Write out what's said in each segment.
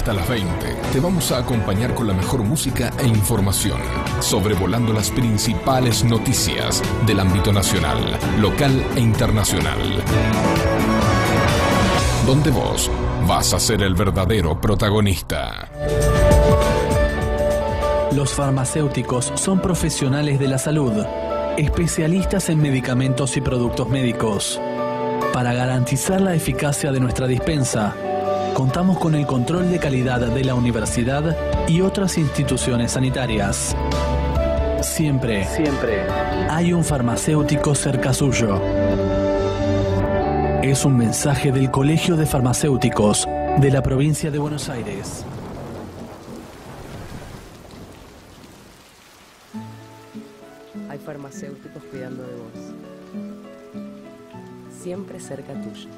hasta las 20 te vamos a acompañar con la mejor música e información, sobrevolando las principales noticias del ámbito nacional, local e internacional. Donde vos vas a ser el verdadero protagonista. Los farmacéuticos son profesionales de la salud, especialistas en medicamentos y productos médicos. Para garantizar la eficacia de nuestra dispensa, contamos con el control de calidad de la universidad y otras instituciones sanitarias. Siempre hay un farmacéutico cerca suyo. Es un mensaje del Colegio de Farmacéuticos de la provincia de Buenos Aires. Hay farmacéuticos cuidando de vos. Siempre cerca tuyo.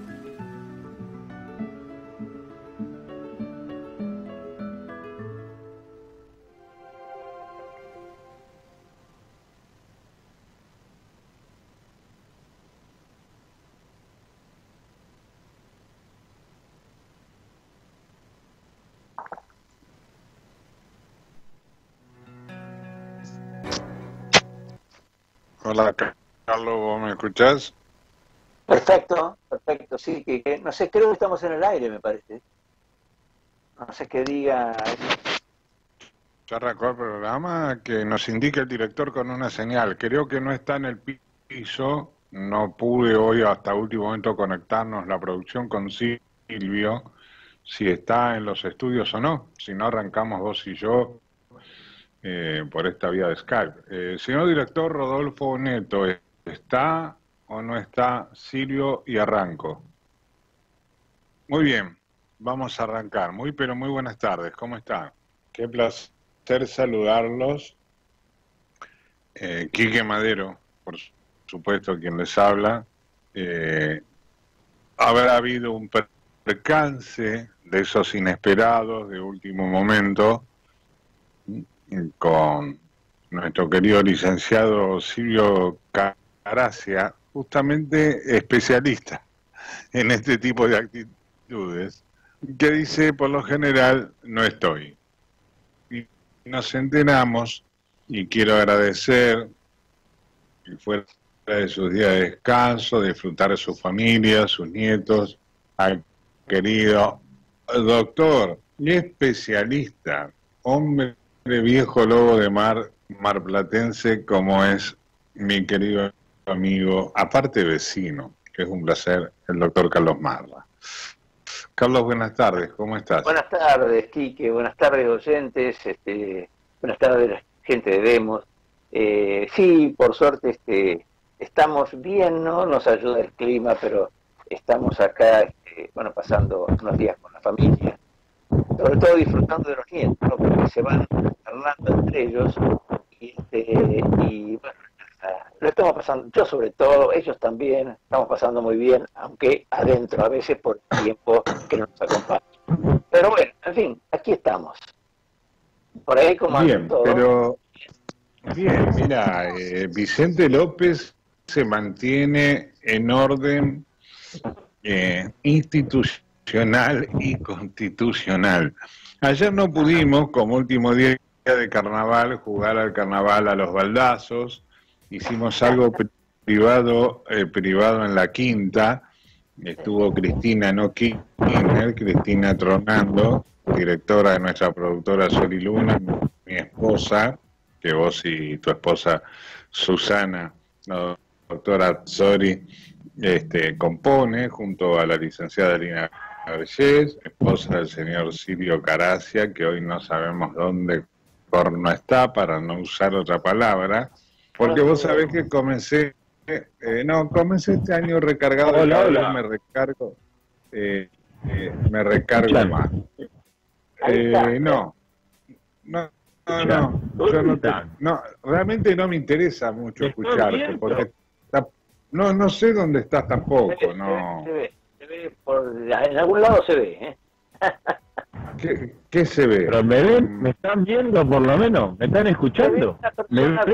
Hola, Carlos, ¿vos me escuchás? Perfecto, sí, que no sé, creo que estamos en el aire, me parece. No sé qué diga. Ya arrancó el programa, que nos indica el director con una señal. Creo que no está en el piso, no pude hoy hasta último momento conectarnos la producción con Silvio, si está en los estudios o no. Si no, arrancamos vos y yo por esta vía de Skype. Señor director Rodolfo Neto, ¿está o no está Silvio? Y arranco. Muy bien, vamos a arrancar. Muy buenas tardes, ¿cómo están? Qué placer saludarlos. Quique Madero, por supuesto, quien les habla. Habrá habido un percance de esos inesperados de último momento con nuestro querido licenciado Silvio Caracia, justamente especialista en este tipo de actitudes, que dice, por lo general, no estoy. Y nos enteramos, y quiero agradecer, que fuera de sus días de descanso, disfrutar de su familia, sus nietos, al querido doctor y especialista, hombre viejo lobo de marplatense, como es mi querido amigo, aparte vecino, que es un placer, el doctor Carlos Marra. Carlos, buenas tardes, ¿cómo estás? Buenas tardes, Quique, buenas tardes, oyentes, buenas tardes, gente de Demos. Sí, por suerte estamos bien, ¿no? Nos ayuda el clima, pero estamos acá, pasando unos días con la familia, sobre todo disfrutando de los nietos, ¿no? Porque se van alternando entre ellos y bueno, lo estamos pasando, yo sobre todo, ellos también, estamos pasando muy bien, aunque adentro a veces por el tiempo que nos acompaña. Pero bueno, en fin, aquí estamos. Por ahí como bien, todo. Pero bien, mira, Vicente López se mantiene en orden institucional y constitucional. Ayer no pudimos, como último día de carnaval, jugar al carnaval a los baldazos. Hicimos algo privado en la quinta. Estuvo Cristina Kirchner, Cristina Tronando, directora de nuestra productora Sol y Luna, mi esposa, que vos y tu esposa Susana, la doctora Zori, compone, junto a la licenciada Lina Vergés, esposa del señor Silvio Caracia, que hoy no sabemos dónde corno está, para no usar otra palabra, porque vos sabés que comencé este año recargado. Hola. Me recargo más. No, realmente no me interesa mucho escucharte, porque no sé dónde estás tampoco, no. Se ve en algún lado se ve, ¿eh? ¿Qué se ve? Pero me ven, me están viendo por lo menos, me están escuchando. ¿Me ven?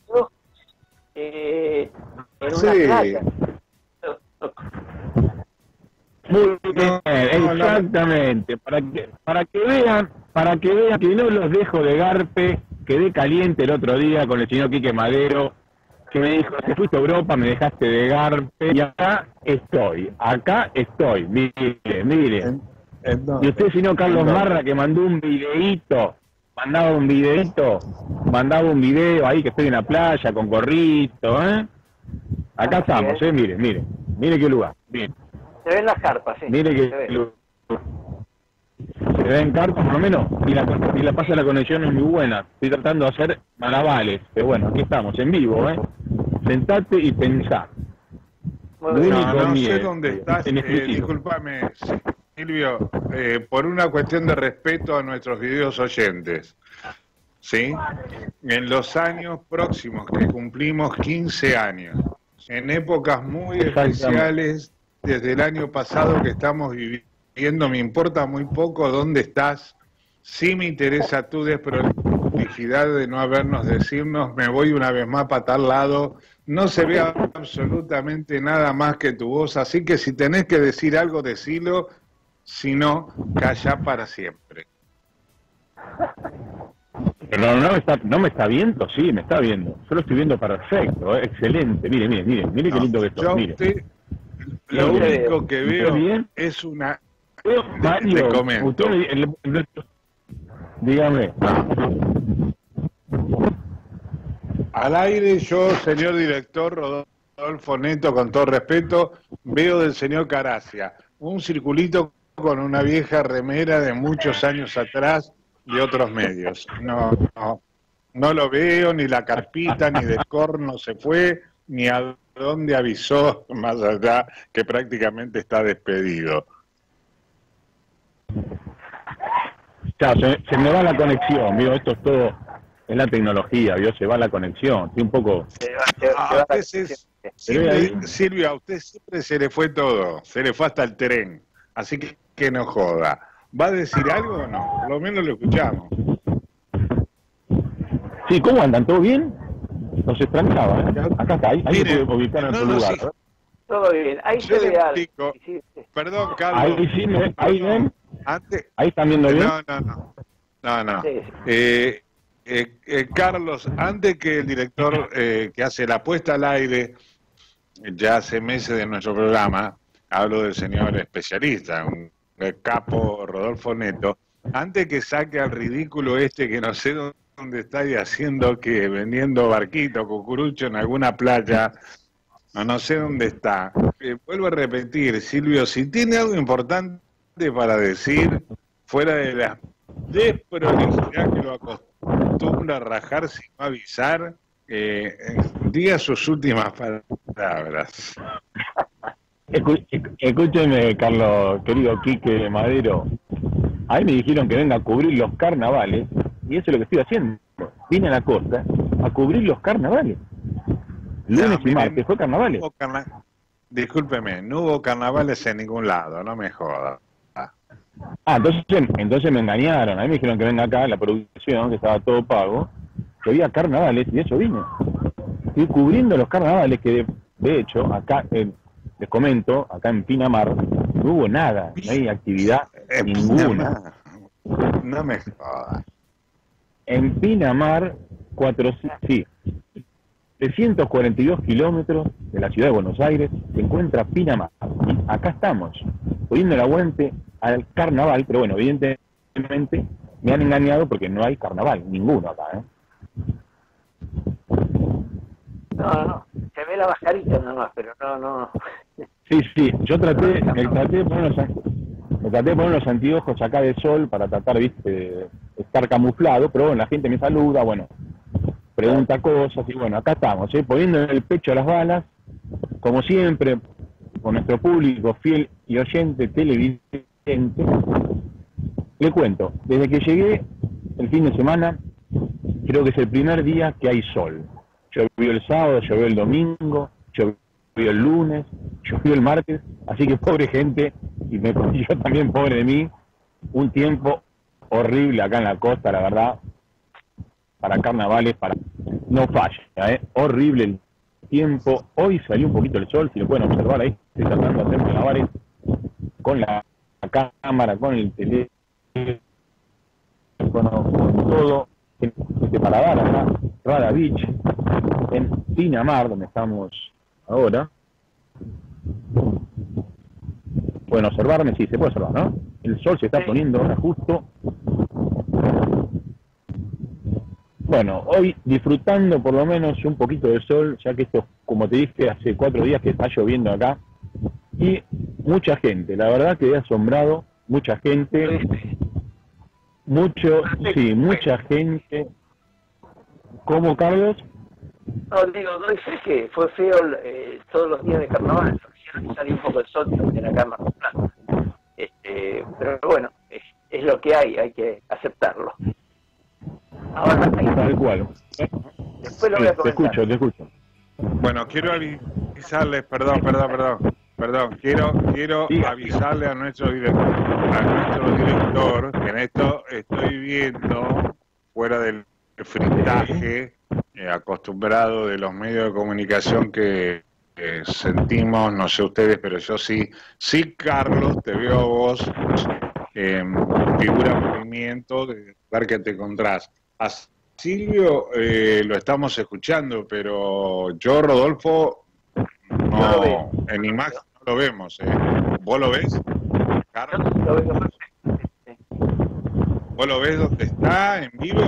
En una Sí. playa. Muy bien, Exactamente, para que vean que no los dejo de garpe. Quedé caliente el otro día con el señor Quique Madero, que me dijo, te fuiste a Europa, me dejaste de garpe, y acá estoy, mire. Y usted, señor Carlos Marra, que mandó un videíto, mandaba un video ahí que estoy en la playa con gorrito, Acá estamos, mire qué lugar, bien. Se ven las carpas, sí. Mire qué lugar. Se ven carpas por lo menos, y la pasa la conexión es muy buena. Estoy tratando de hacer malavales, pero bueno, aquí estamos, en vivo, Sentate y pensá. No sé dónde estás, discúlpame, Silvio, por una cuestión de respeto a nuestros queridos oyentes, ¿sí? En los años próximos, que cumplimos 15 años, en épocas muy especiales, desde el año pasado que estamos viviendo, me importa muy poco dónde estás, sí me interesa tu desprolijidad de no decirnos, me voy una vez más para tal lado, no se ve absolutamente nada más que tu voz, así que si tenés que decir algo, decilo, si no, calla para siempre. Pero no me está viendo, sí, me está viendo, yo lo estoy viendo perfecto, excelente, mire qué lindo que estoy, mire. Lo único que veo es una... Mario, te comento. Dígame. Al aire yo, señor director Rodolfo Neto, con todo respeto, veo del señor Caracia un circulito con una vieja remera de muchos años atrás de otros medios. No lo veo, ni la carpita, ni del corno se fue, ni a dónde avisó, más allá que prácticamente está despedido. Ya, se me va la conexión, ¿vio? Esto es todo en la tecnología, ¿vio? Se va la conexión, estoy un poco... Silvia, a usted siempre se le fue todo, se le fue hasta el tren, así que no joda. ¿Va a decir algo o no? Por lo menos lo escuchamos. Sí, ¿cómo andan? ¿Todo bien? Nos extrañaba, Acá está, ahí se puede ubicar en otro lugar. Sí. Todo bien, ahí se ve algo. Perdón, Carlos. Ahí ven. Antes, ahí están viendo bien. No. Sí. Carlos, antes que el director que hace la puesta al aire, ya hace meses de nuestro programa, hablo del señor especialista, un capo Rodolfo Neto, antes que saque al ridículo que no sé dónde está ahí haciendo, que vendiendo barquito, cucurucho en alguna playa, no sé dónde está. Vuelvo a repetir, Silvio, si tiene algo importante para decir, fuera de la desprolijidad que lo acostumbra a rajar sin avisar, diga sus últimas palabras. Escúcheme, Carlos, querido Quique Madero. A mí me dijeron que venga a cubrir los carnavales, y eso es lo que estoy haciendo. Vine a la costa a cubrir los carnavales. Lunes y martes fue carnavales. Discúlpeme, no hubo carnavales en ningún lado, no me joda. Entonces me engañaron. A mí me dijeron que venga acá, la producción, que estaba todo pago, que había carnavales, y eso vine. Estoy cubriendo los carnavales que, de hecho, acá, les comento, acá en Pinamar, no hubo nada, no hay actividad ninguna. No me jodas. En Pinamar, 342 kilómetros de la ciudad de Buenos Aires, se encuentra Pinamar. Y acá estamos, poniendo el aguante al carnaval, pero bueno, evidentemente me han engañado porque no hay carnaval, ninguno acá, No, se ve la bajarita nada más, pero no. Sí, yo me traté de poner los anteojos acá de sol para tratar, de estar camuflado, pero bueno, la gente me saluda, bueno, pregunta cosas, y bueno, acá estamos, poniendo en el pecho las balas, como siempre, con nuestro público fiel y oyente televidente. Le cuento, desde que llegué el fin de semana, creo que es el primer día que hay sol. Llovió el sábado, llovió el domingo, llovió el lunes, llovió el martes, así que pobre gente, y yo también pobre de mí, un tiempo horrible acá en la costa, la verdad, para carnavales, no falla, horrible el tiempo. Hoy salió un poquito el sol, si lo pueden observar ahí, estoy tratando de hacer malabares con la cámara, con el teléfono, con todo, para dar acá, Rada Beach, en Pinamar, donde estamos ahora. Pueden observarme, sí, se puede observar, ¿no? El sol se está poniendo ahora justo. Bueno, hoy disfrutando por lo menos un poquito de sol, ya que esto, como te dije, hace 4 días que está lloviendo acá. Y mucha gente, la verdad quedé asombrado, mucha gente, mucha gente. ¿Cómo, Carlos? No, digo, no sé que fue feo todos los días de carnaval, salió un poco el sol también acá en Mar del Plata. Pero bueno, es lo que hay que aceptarlo. Ahora, tal cual. Después lo voy a comentar. Te escucho. Bueno, quiero avisarles, perdón, quiero avisarle a nuestro director que en esto estoy viendo, fuera del fritaje acostumbrado de los medios de comunicación que sentimos, no sé ustedes, pero yo sí, Carlos, te veo a vos figura movimiento de ver que te encontrás. A Silvio lo estamos escuchando, pero yo, Rodolfo, no, en imagen no lo vemos. ¿Vos lo ves, Carlos? Lo veo perfecto. ¿Vos lo ves donde está, en vivo?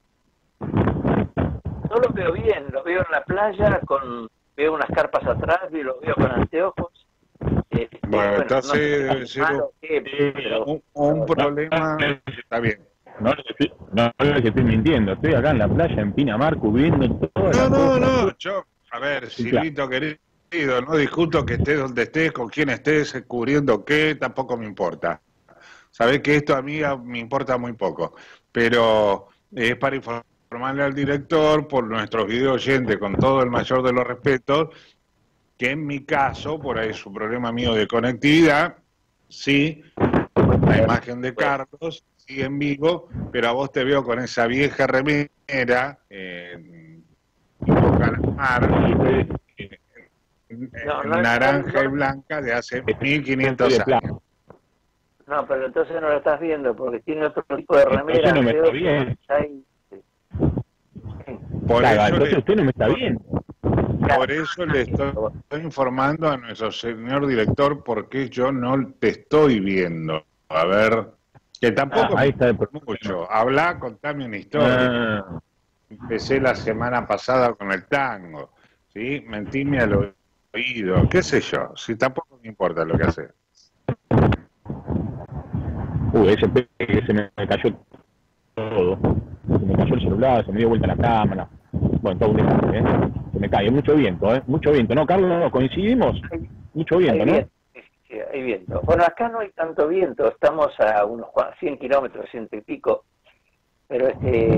No lo veo bien, lo veo en la playa, veo unas carpas atrás y lo veo con anteojos. Bueno, entonces no sé debe ser un problema. Está bien. No es que estoy mintiendo, estoy acá en la playa en Pinamar cubriendo todo. No, yo, a ver, Silvito querido, no discuto que estés donde estés, con quién estés, cubriendo qué, tampoco me importa. Sabés que esto a mí me importa muy poco, pero es para informarle al director, por nuestros video oyentes, con todo el mayor de los respetos, que en mi caso, por ahí es un problema mío de conectividad, sí, la imagen de Carlos sigue en vivo, pero a vos te veo con esa vieja remera, naranja y blanca de hace 1500 años. No, pero entonces no lo estás viendo, porque tiene otro tipo de remera. No me está bien. Entonces usted no me está viendo. Por eso le estoy informando a nuestro señor director porque yo no te estoy viendo. A ver, que tampoco ahí está mucho. Habla, contame una historia. Empecé la semana pasada con el tango, ¿sí? Mentime al oído, qué sé yo, si tampoco me importa lo que hace. Ese me cayó todo. Se me cayó el celular, se me dio vuelta la cámara. Bueno, todo un desastre, se me cae, mucho viento, mucho viento, ¿no, Carlos? No, coincidimos, mucho viento, ¿no? Sí, hay viento. Bueno, acá no hay tanto viento, estamos a unos 100 kilómetros, 100 y pico, pero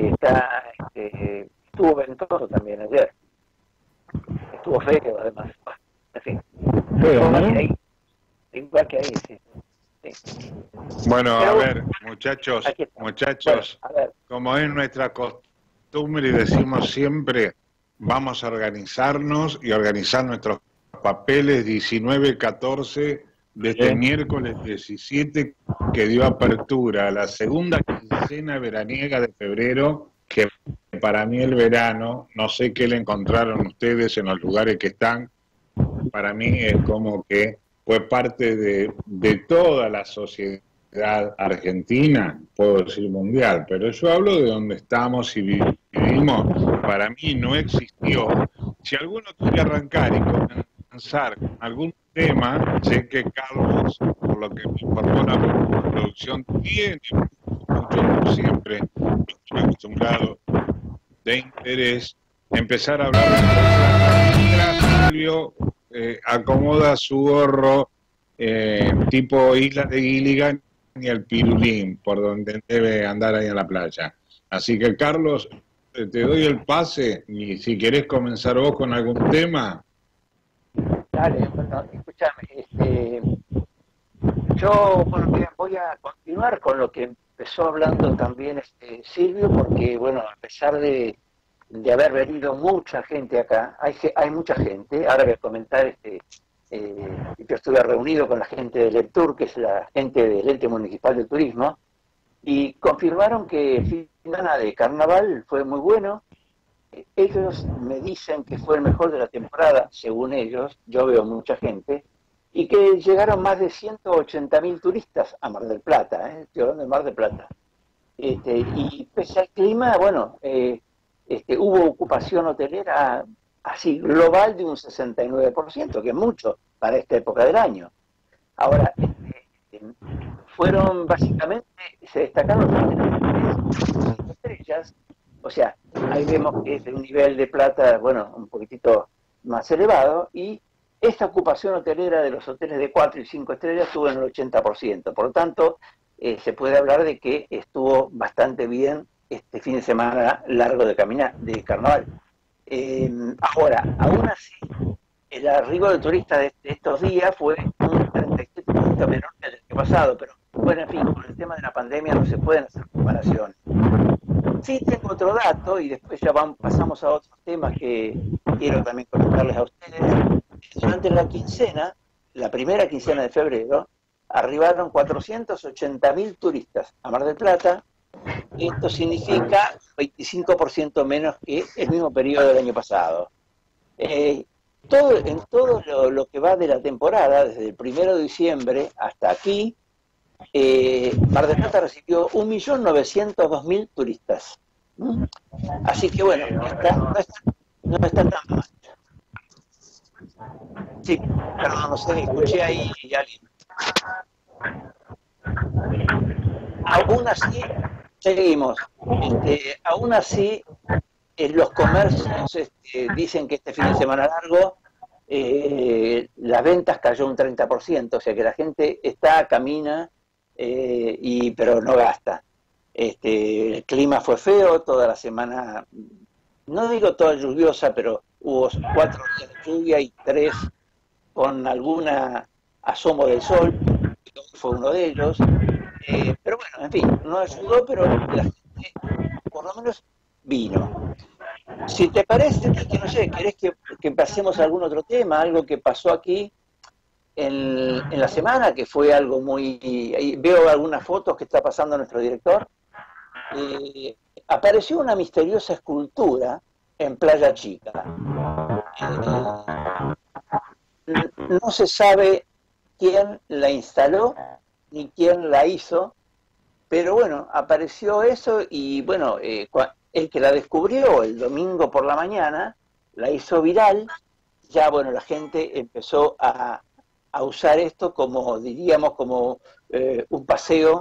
estuvo ventoso también ayer, estuvo feo además, en fin. Feo, ¿no? Igual que ahí, sí. Bueno, a ver, muchachos, bueno, a ver. Como es nuestra costumbre y decimos siempre, vamos a organizarnos y organizar nuestros papeles 19-14 de este miércoles 17 que dio apertura a la segunda quincena veraniega de febrero, que para mí el verano, no sé qué le encontraron ustedes en los lugares que están, para mí es como que fue parte de toda la sociedad argentina, puedo decir mundial, pero yo hablo de donde estamos y vivimos. Para mí no existió. Si alguno quiere arrancar y comenzar con algún tema, sé que Carlos, por lo que me informó la producción, tiene mucho, como siempre, estoy acostumbrado, de interés, empezar a hablar de Silvio acomoda su gorro tipo Isla de Gilligan y el pirulín, por donde debe andar ahí en la playa. Así que, Carlos, te doy el pase y si querés comenzar vos con algún tema. Dale, bueno, escúchame, yo voy a continuar con lo que empezó hablando también Silvio, porque, bueno, a pesar de haber venido mucha gente acá, hay mucha gente, ahora voy a comentar yo estuve reunido con la gente del EPTUR, que es la gente del Ente Municipal de Turismo, y confirmaron que el fin de semana de carnaval fue muy bueno. Ellos me dicen que fue el mejor de la temporada, según ellos, yo veo mucha gente, y que llegaron más de 180.000 turistas a Mar del Plata, estoy hablando de Mar del Plata. Y pese al clima, bueno, hubo ocupación hotelera así global de un 69%, que es mucho para esta época del año. Ahora, fueron básicamente, se destacaron las estrellas, o sea, ahí vemos que es de un nivel de plata, bueno, un poquitito más elevado, y esta ocupación hotelera de los hoteles de 4 y 5 estrellas estuvo en el 80%, por lo tanto, se puede hablar de que estuvo bastante bien este fin de semana largo de carnaval. Ahora, aún así, el arribo de turistas de estos días fue un 37% menor que el año pasado, pero bueno, en fin, con el tema de la pandemia no se pueden hacer comparaciones. Sí, tengo otro dato y después ya pasamos a otros temas que quiero también comentarles a ustedes. Durante la quincena, la primera quincena de febrero, arribaron 480.000 turistas a Mar del Plata. Esto significa 25% menos que el mismo periodo del año pasado. En todo lo que va de la temporada, desde el 1 de diciembre hasta aquí, Mar del Plata recibió 1.902.000 turistas. Así que bueno, no está tan mal. Sí, perdón, no sé, escuché ahí y alguien. Aún así, seguimos. Aún así, los comercios dicen que este fin de semana largo las ventas cayó un 30%, o sea que la gente camina, pero no gasta. El clima fue feo, toda la semana, no digo toda lluviosa, pero hubo 4 días de lluvia y 3 con alguna asomo del sol, fue uno de ellos. Pero bueno, en fin, no ayudó, pero la gente por lo menos vino. Si te parece, que no sé, ¿querés que pasemos a algún otro tema? Algo que pasó aquí en la semana, que fue algo muy... Veo algunas fotos que está pasando nuestro director. Apareció una misteriosa escultura en Playa Chica. No se sabe quién la instaló ni quién la hizo, pero bueno, apareció eso y bueno, el que la descubrió el domingo por la mañana, la hizo viral, ya bueno, la gente empezó a usar esto como, diríamos, como un paseo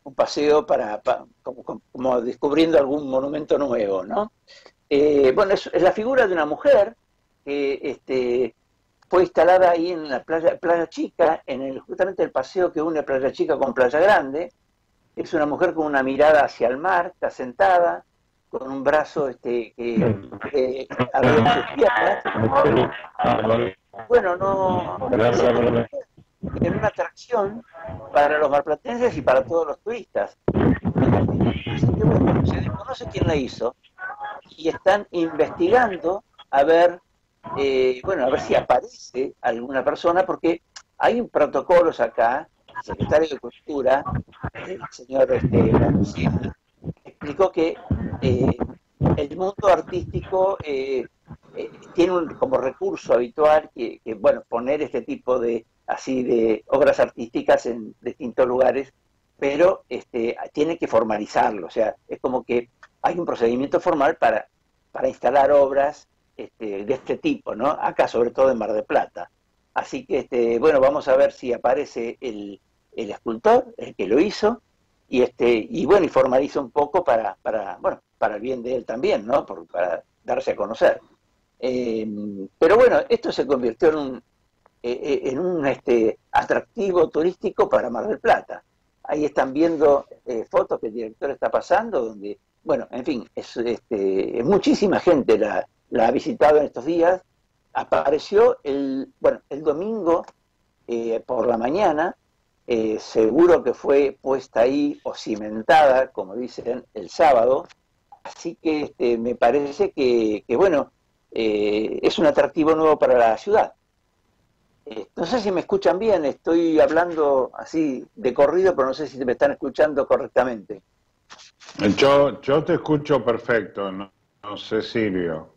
como descubriendo algún monumento nuevo, ¿no? Bueno, es la figura de una mujer que fue instalada ahí en la Playa Chica, justamente el paseo que une Playa Chica con Playa Grande. Es una mujer con una mirada hacia el mar, está sentada, con un brazo arriba de sus piernas. Bueno, en una atracción para los marplatenses y para todos los turistas. Así que bueno, se desconoce quién la hizo y están investigando a ver si aparece alguna persona, porque hay un protocolos acá. El secretario de Cultura, el señor Lanucci, explicó que el mundo artístico tiene como recurso habitual que poner este tipo de obras artísticas en distintos lugares, pero tiene que formalizarlo, o sea, es como que hay un procedimiento formal para instalar obras de este tipo, ¿no? Acá sobre todo en Mar del Plata. Así que vamos a ver si aparece el escultor, el que lo hizo, y formaliza un poco para el bien de él también, ¿no? Para darse a conocer. Pero bueno, esto se convirtió en un atractivo turístico para Mar del Plata. Ahí están viendo fotos que el director está pasando, donde, bueno, en fin, muchísima gente la ha visitado en estos días. Apareció el domingo por la mañana, seguro que fue puesta ahí o cimentada, como dicen, el sábado. Así que me parece que es un atractivo nuevo para la ciudad. No sé si me escuchan bien, estoy hablando así de corrido, pero no sé si me están escuchando correctamente. Yo te escucho perfecto, no sé, Silvio.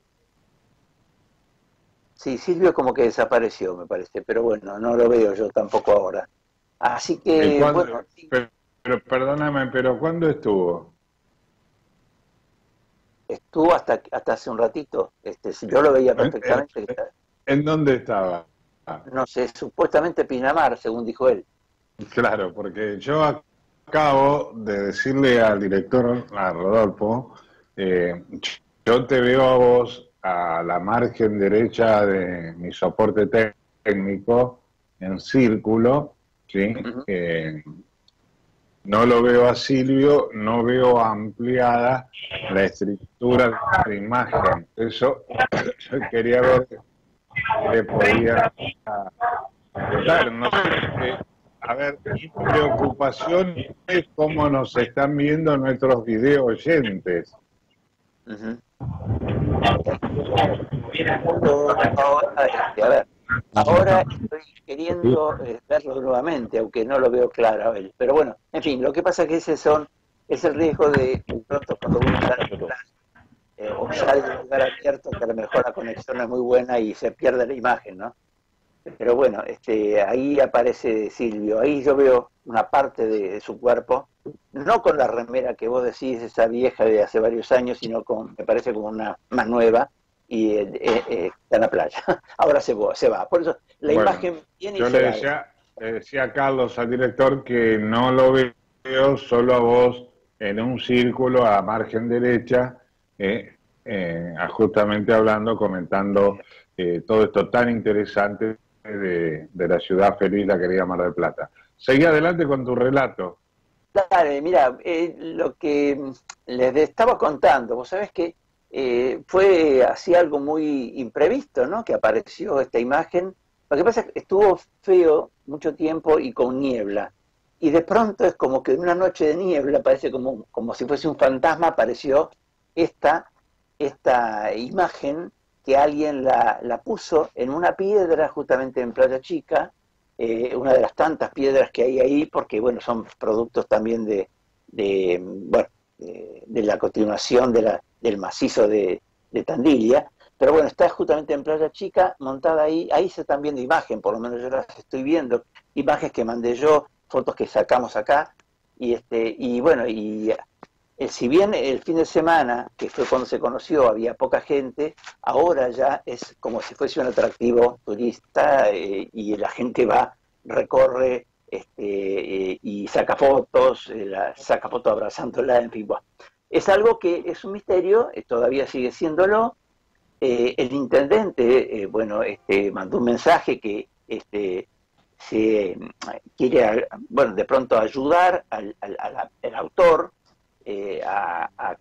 Sí, Silvio como que desapareció, me parece, pero bueno, no lo veo yo tampoco ahora. Así que, bueno... Sí. Pero perdóname, ¿pero cuándo estuvo? Estuvo hasta hace un ratito, si yo lo veía perfectamente. ¿En dónde estaba? No sé, supuestamente Pinamar, según dijo él. Claro, porque yo acabo de decirle al director, a Rodolfo, yo te veo a vos a la margen derecha de mi soporte técnico, en círculo, ¿sí? No lo veo a Silvio, no veo ampliada la estructura de la imagen. Eso yo quería ver qué podía dar. No sé, a ver, mi preocupación es cómo nos están viendo nuestros video oyentes. A ver, ahora estoy queriendo verlo nuevamente, aunque no lo veo claro a él. Pero bueno, en fin, lo que pasa es que es el riesgo de pronto cuando uno está en el lugar, o sale de un lugar abierto, que a lo mejor la conexión no es muy buena y se pierde la imagen, ¿no? Pero bueno, ahí aparece Silvio, ahí yo veo una parte de su cuerpo, no con la remera que vos decís, esa vieja de hace varios años, sino me parece como una más nueva, y está en la playa. Ahora se va. Por eso la imagen viene y yo le decía a Carlos, al director, que no lo veo solo a vos en un círculo a margen derecha, justamente hablando, comentando todo esto tan interesante de la ciudad feliz, la querida Mar del Plata. Seguí adelante con tu relato. Dale, mira, lo que les estaba contando, vos sabés que fue así algo muy imprevisto, ¿no? Que apareció esta imagen. Lo que pasa es que estuvo feo mucho tiempo y con niebla. Y de pronto es como que en una noche de niebla, parece como si fuese un fantasma, apareció esta imagen que alguien la puso en una piedra justamente en Playa Chica, una de las tantas piedras que hay ahí, porque bueno, son productos también de la continuación del macizo de Tandilla, pero bueno, está justamente en Playa Chica, montada ahí se están viendo imágenes, por lo menos yo las estoy viendo, imágenes que mandé yo, fotos que sacamos acá, y bueno, si bien el fin de semana, que fue cuando se conoció, había poca gente, ahora ya es como si fuese un atractivo turista, y la gente va, recorre, y saca fotos abrazándola, en fin. Bueno, es algo que es un misterio, todavía sigue siéndolo. El intendente, mandó un mensaje que se quiere, de pronto ayudar al autor, a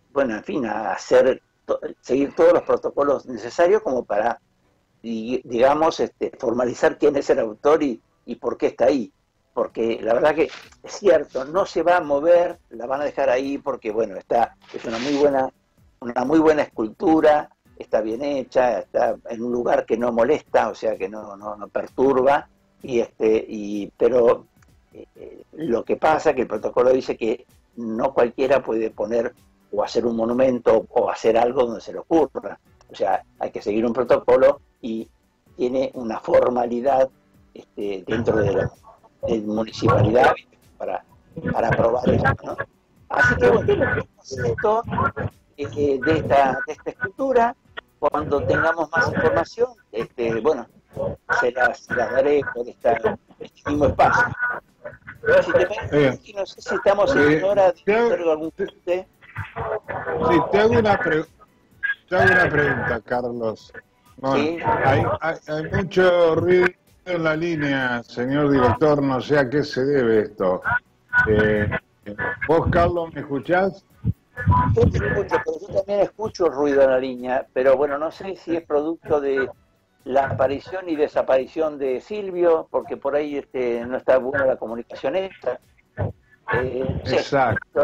seguir todos los protocolos necesarios como para, digamos, formalizar quién es el autor y por qué está ahí. Porque la verdad que es cierto, no se va a mover, la van a dejar ahí porque, bueno, es una muy buena escultura, está bien hecha, está en un lugar que no molesta, o sea que no perturba, pero lo que pasa es que el protocolo dice que no cualquiera puede poner o hacer un monumento o hacer algo donde se le ocurra. O sea, hay que seguir un protocolo y tiene una formalidad dentro de la municipalidad para aprobar esto, ¿no? Así que bueno, esto de esta escultura, cuando tengamos más información, se las daré por este mismo espacio. Si te parece, no sé si estamos en hora de hacer algún punte. Sí, te hago una pregunta, Carlos. Bueno, ¿sí? Hay mucho ruido en la línea, señor director, no sé a qué se debe esto. ¿Vos, Carlos, me escuchás? Yo te escucho, pero yo también escucho ruido en la línea, pero bueno, no sé si es producto de la aparición y desaparición de Silvio, porque por ahí no está buena la comunicación esta. Exacto.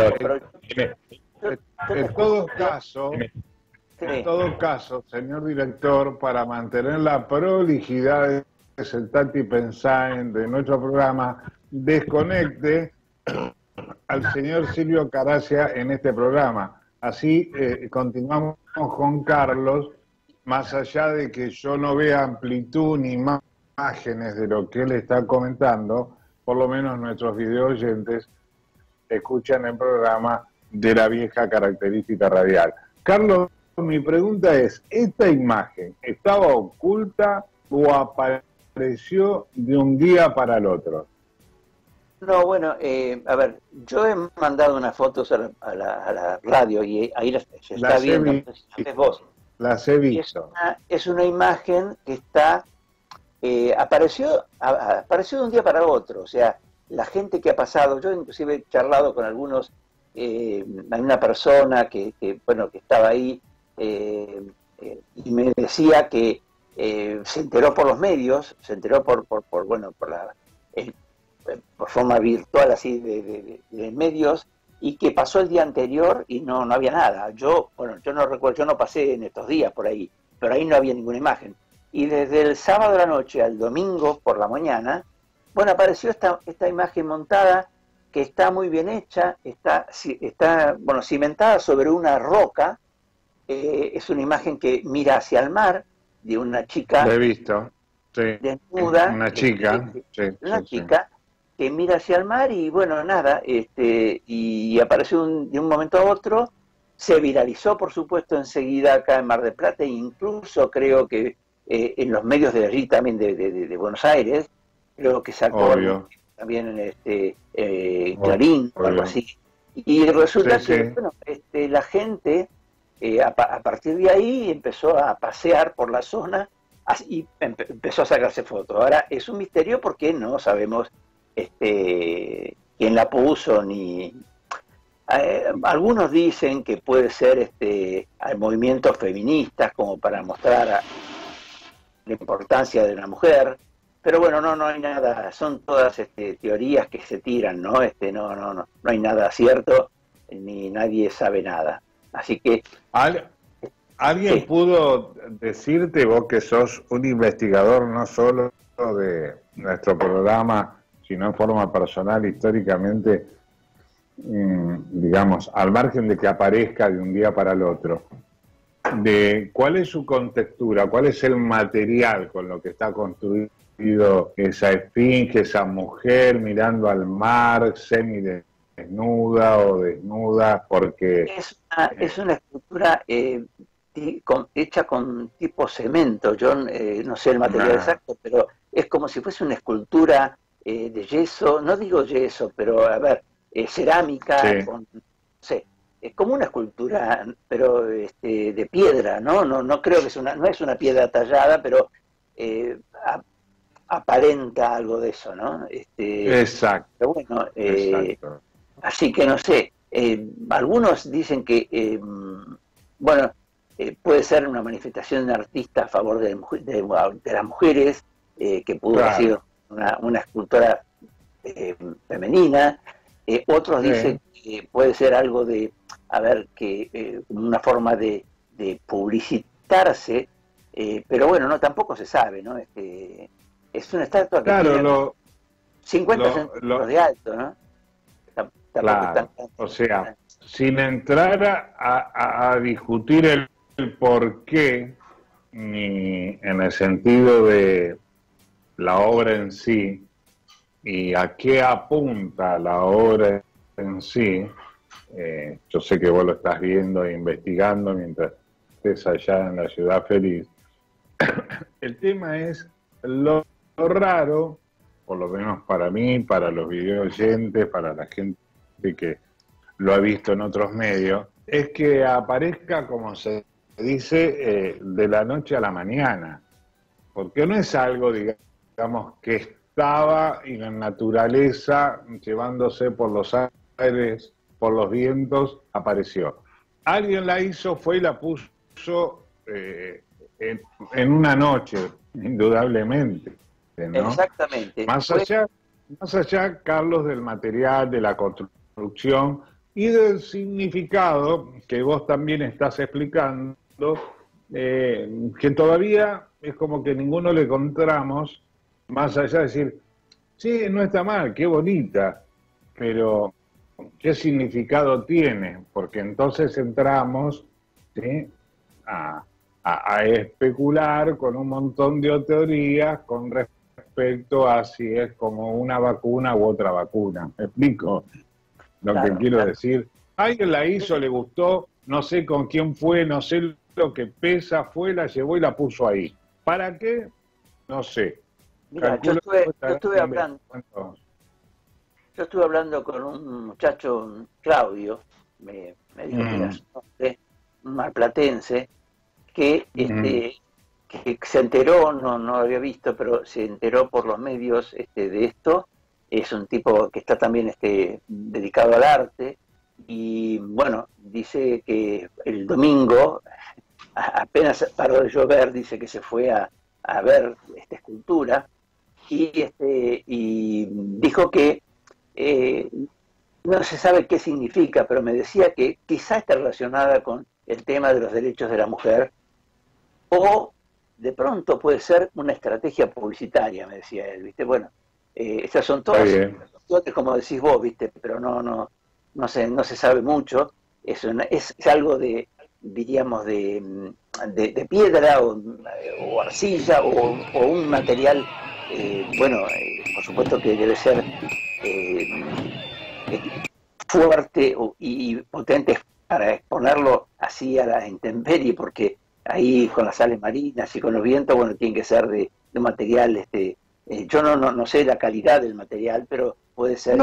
En todo caso, señor director, para mantener la prolijidad de el Tati Pensaen de nuestro programa desconecte al señor Silvio Caracia en este programa. Así continuamos con Carlos, más allá de que yo no vea amplitud ni imágenes de lo que él está comentando, por lo menos nuestros video oyentes escuchan el programa de la vieja característica radial. Carlos, mi pregunta es, ¿esta imagen estaba oculta o apareció de un día para el otro? No, bueno, a ver, yo he mandado unas fotos a la radio y ahí se está viendo, es vos. Las he visto. Es una imagen que está, apareció de un día para otro, o sea, la gente que ha pasado, yo inclusive he charlado con algunos, hay una persona que estaba ahí y me decía que se enteró por los medios, se enteró por forma virtual así de medios, y que pasó el día anterior y no había nada. Yo no recuerdo, yo no pasé en estos días por ahí, pero ahí no había ninguna imagen. Y desde el sábado a la noche al domingo por la mañana, apareció esta imagen montada que está muy bien hecha, está cimentada sobre una roca. Es una imagen que mira hacia el mar, de una chica. Lo he visto, sí. Desnuda. Una chica. Chica que mira hacia el mar y y apareció de un momento a otro, se viralizó por supuesto enseguida acá en Mar del Plata e incluso creo que en los medios de allí también de Buenos Aires, creo que sacó también Clarín o algo así. Y resulta que la gente a partir de ahí empezó a pasear por la zona y empezó a sacarse fotos. Ahora es un misterio porque no sabemos quién la puso ni algunos dicen que puede ser al movimientos feministas como para mostrar la importancia de la mujer, pero bueno, no hay nada, son todas teorías que se tiran, no hay nada cierto ni nadie sabe nada, así que ¿Alguien pudo decirte, vos que sos un investigador no solo de nuestro programa, sino en forma personal, históricamente, digamos, al margen de que aparezca de un día para el otro, de cuál es su contextura, cuál es el material con lo que está construido esa esfinge, esa mujer mirando al mar, semidesnuda o desnuda, porque... Es una escultura hecha con tipo cemento, yo no sé el material exacto, pero es como si fuese una escultura de yeso, no digo yeso, pero a ver, cerámica, es como una escultura, pero de piedra, no creo que no es una piedra tallada, pero aparenta algo de eso, ¿no? Exacto. Pero bueno, así que no sé, algunos dicen que, puede ser una manifestación de artista a favor de las mujeres, que pudo haber sido una escultora femenina. Otros dicen que puede ser algo de, una forma de publicitarse, pero bueno, tampoco se sabe, ¿no? Es una estatua que tiene 50 centímetros de alto, ¿no? O sea, sin entrar a discutir el por qué, ni en el sentido de la obra en sí, y a qué apunta la obra en sí, yo sé que vos lo estás viendo e investigando mientras estés allá en la ciudad feliz. El tema es lo raro, por lo menos para mí, para los video oyentes, para la gente que lo ha visto en otros medios, es que aparezca, como se dice, de la noche a la mañana, porque no es algo, digamos, que estaba en la naturaleza llevándose por los aires, por los vientos, apareció. Alguien la hizo, fue y la puso en una noche, indudablemente, ¿no? Exactamente. Más allá, Carlos, del material, de la construcción y del significado que vos también estás explicando, que todavía es como que ninguno le encontramos más allá de decir, sí, no está mal, qué bonita, pero ¿qué significado tiene? Porque entonces entramos, ¿sí?, a especular con un montón de teorías con respecto a si es como una vacuna u otra vacuna. ¿Me explico lo que quiero decir? Alguien la hizo, le gustó, no sé con quién fue, no sé lo que pesa, fue, la llevó y la puso ahí. ¿Para qué? No sé. Mira, yo estuve hablando con un muchacho, Claudio, me dijo que era su nombre, un marplatense, que se enteró, no lo había visto, pero se enteró por los medios de esto. Es un tipo que está también dedicado al arte, y bueno, dice que el domingo, apenas paró de llover, dice que se fue a ver esta escultura, y dijo que no se sabe qué significa, pero me decía que quizá está relacionada con el tema de los derechos de la mujer, o de pronto puede ser una estrategia publicitaria, me decía él, ¿viste? Bueno, esas son todas, como decís vos, ¿viste? Pero no se sabe mucho. Es algo de, diríamos, de piedra o arcilla o un material, por supuesto que debe ser fuerte y potente para exponerlo así a la intemperie, porque ahí con las sales marinas y con los vientos, bueno, tiene que ser de un material, yo no sé la calidad del material, pero puede ser...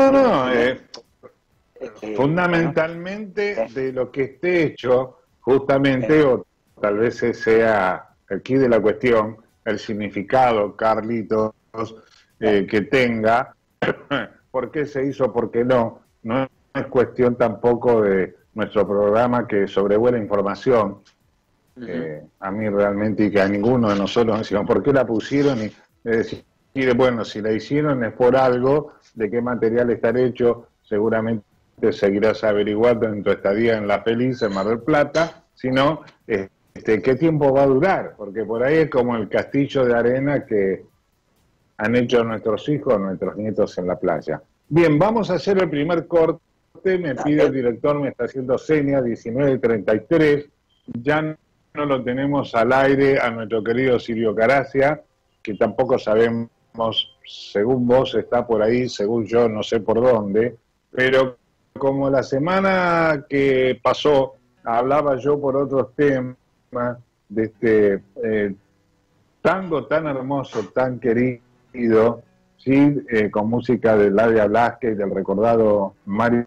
fundamentalmente de lo que esté hecho, justamente, o tal vez sea aquí de la cuestión, el significado, Carlitos, que tenga, por qué se hizo, por qué no es cuestión tampoco de nuestro programa que sobrevuela información. A mí realmente, y que a ninguno de nosotros decimos por qué la pusieron, y decir, bueno, si la hicieron es por algo, de qué material estará hecho, seguramente seguirás averiguando en tu estadía en La Feliz, en Mar del Plata, sino qué tiempo va a durar, porque por ahí es como el castillo de arena que han hecho nuestros hijos, nuestros nietos en la playa. Bien, vamos a hacer el primer corte, me pide el director, me está haciendo señas, 19:33, ya no lo tenemos al aire a nuestro querido Silvio Caracia, que tampoco sabemos, según vos está por ahí, según yo no sé por dónde, pero como la semana que pasó hablaba yo por otros temas de este tango tan hermoso, tan querido, ¿sí? Con música de Ladia Blasquez y del recordado Mario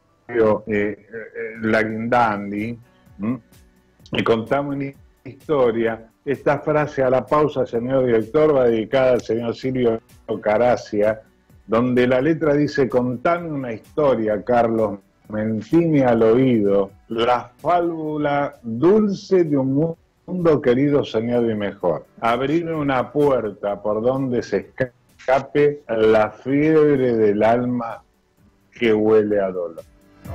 Laguindandi, y contamos una historia. Esta frase a la pausa, señor director, va dedicada al señor Silvio Caracia, donde la letra dice: contame una historia, Carlos, mentime al oído, la fábula dulce de un mundo querido, soñado y mejor. Abrime una puerta por donde se escape la fiebre del alma que huele a dolor.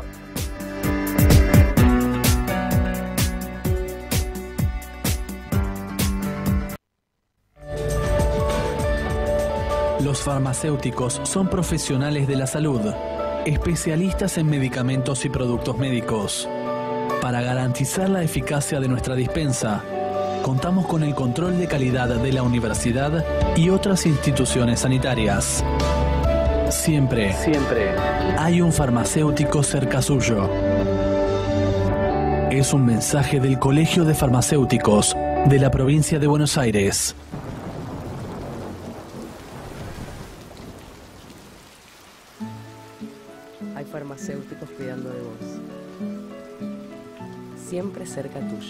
Los farmacéuticos son profesionales de la salud, especialistas en medicamentos y productos médicos. Para garantizar la eficacia de nuestra dispensa, contamos con el control de calidad de la universidad y otras instituciones sanitarias. Siempre hay un farmacéutico cerca suyo. Es un mensaje del Colegio de Farmacéuticos de la provincia de Buenos Aires. Hay farmacéuticos cuidando de vos. Siempre cerca tuyo.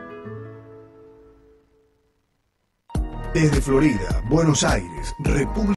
Desde Florida, Buenos Aires, República